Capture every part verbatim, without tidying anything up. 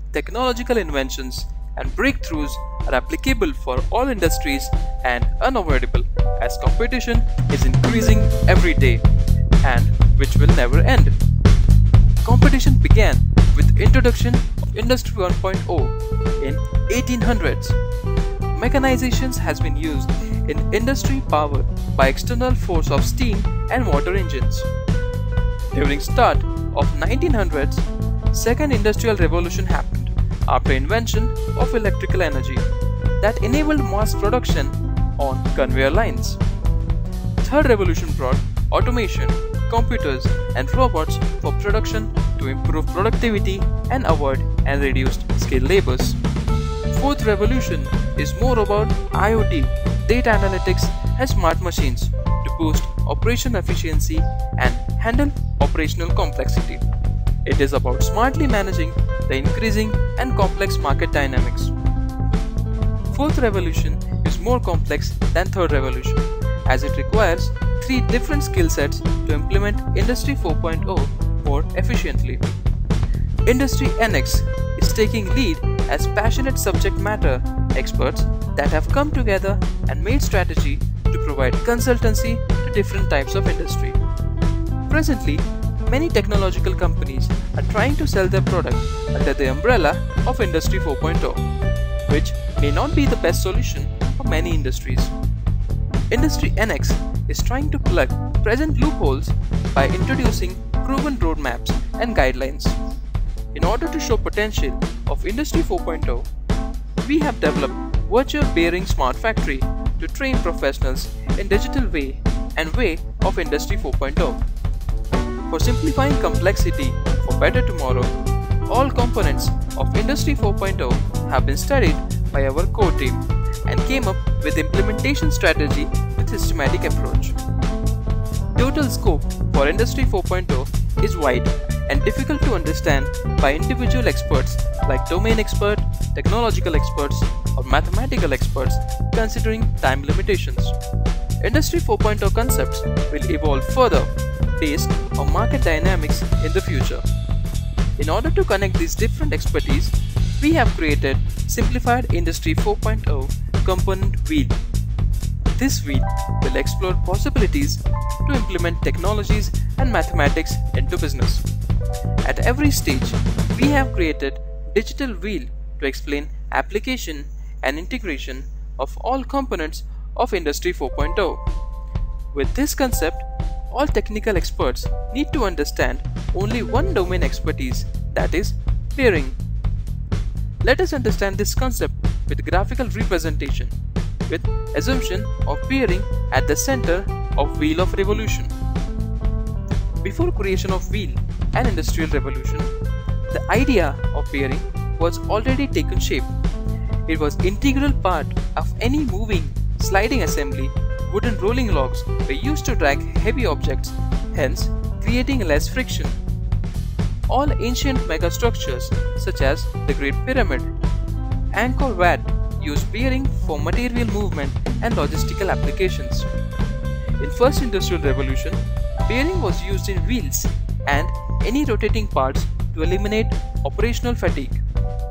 technological inventions and breakthroughs are applicable for all industries and unavoidable as competition is increasing every day and which will never end. Competition began with the introduction of Industry one point oh in eighteen hundreds. Mechanizations has been used in industry powered by external force of steam and water engines. During start of nineteen hundreds, second industrial revolution happened after invention of electrical energy that enabled mass production on conveyor lines. Third revolution brought automation, computers and robots for production to improve productivity and avoid and reduced skilled labors. Fourth revolution is more about IoT, data analytics and smart machines to boost operation efficiency and handle operational complexity. It is about smartly managing the increasing and complex market dynamics. Fourth revolution is more complex than third revolution as it requires three different skill sets to implement Industry four point oh more efficiently. IndustryNX is taking lead as passionate subject matter experts that have come together and made strategy to provide consultancy to different types of industry. Presently, many technological companies are trying to sell their product under the umbrella of Industry four point oh, which may not be the best solution for many industries. IndustryNX is trying to plug present loopholes by introducing proven roadmaps and guidelines. In order to show potential of Industry four point oh, we have developed Virtual Bearing Smart Factory to train professionals in digital way and way of Industry four point oh. For simplifying complexity for better tomorrow, all components of Industry four point oh have been studied by our core team and came up with implementation strategy with systematic approach. Total scope for Industry four point oh is wide and difficult to understand by individual experts like domain expert, technological experts or mathematical experts considering time limitations. Industry four point oh concepts will evolve further based on market dynamics in the future. In order to connect these different expertise, we have created Simplified Industry four point oh Component Wheel. This wheel will explore possibilities to implement technologies and mathematics into business. At every stage, we have created digital wheel to explain application and integration of all components of Industry four point oh. With this concept, all technical experts need to understand only one domain expertise, that is, bearing. Let us understand this concept with graphical representation, with assumption of bearing at the center of wheel of revolution. Before creation of wheel and industrial revolution, the idea of bearing was already taken shape. It was integral part of any moving, sliding assembly. Wooden rolling logs were used to drag heavy objects, hence creating less friction. All ancient megastructures such as the Great Pyramid, Angkor Wat used bearing for material movement and logistical applications. In first industrial revolution, bearing was used in wheels and any rotating parts to eliminate operational fatigue.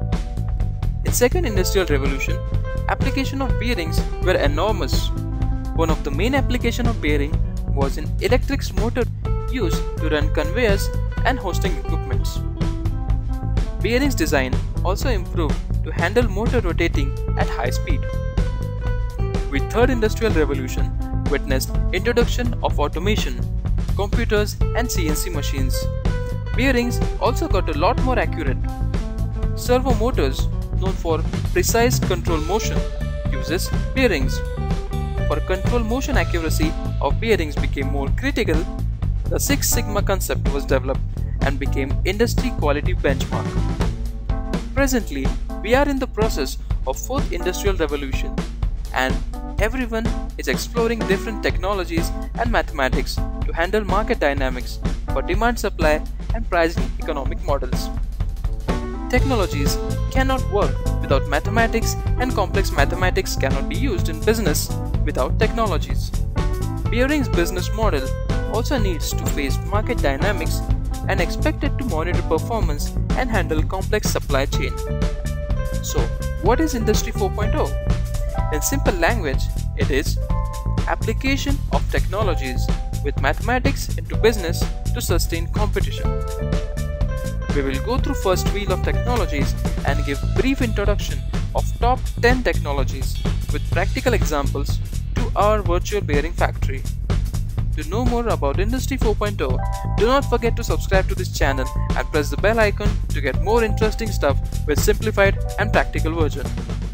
In second industrial revolution, application of bearings were enormous. One of the main application of bearing was in electric motor used to run conveyors and hosting equipments. Bearings design also improved to handle motor rotating at high speed. With third industrial revolution witnessed introduction of automation, computers and C N C machines. Bearings also got a lot more accurate. Servo motors, known for precise control motion, uses bearings. For control motion accuracy of bearings became more critical, the Six Sigma concept was developed and became industry quality benchmark. Presently, we are in the process of fourth industrial revolution and everyone is exploring different technologies and mathematics to handle market dynamics for demand supply and pricing economic models. Technologies cannot work without mathematics and complex mathematics cannot be used in business without technologies. Bearings business model also needs to face market dynamics and expected to monitor performance and handle complex supply chain. So, what is Industry four point oh? In simple language, it is application of technologies with mathematics into business to sustain competition. We will go through first wheel of technologies and give brief introduction of top ten technologies with practical examples to our virtual bearing factory. To know more about Industry four point oh, do not forget to subscribe to this channel and press the bell icon to get more interesting stuff with simplified and practical version.